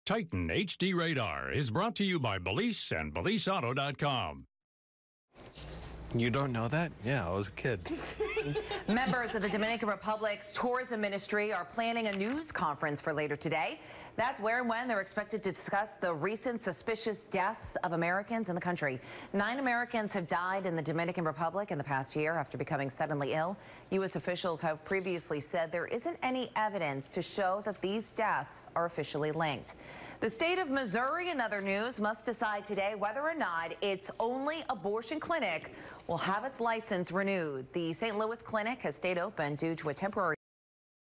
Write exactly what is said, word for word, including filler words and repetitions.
Titan H D Radar is brought to you by Belize and Belize Auto dot com. You don't know that? Yeah, I was a kid. Members of the Dominican Republic's tourism ministry are planning a news conference for later today. That's where and when they're expected to discuss the recent suspicious deaths of Americans in the country. Nine Americans have died in the Dominican Republic in the past year after becoming suddenly ill. U S officials have previously said there isn't any evidence to show that these deaths are officially linked. The state of Missouri, in other news, must decide today whether or not its only abortion clinic will have its license renewed. The Saint Louis clinic has stayed open due to a temporary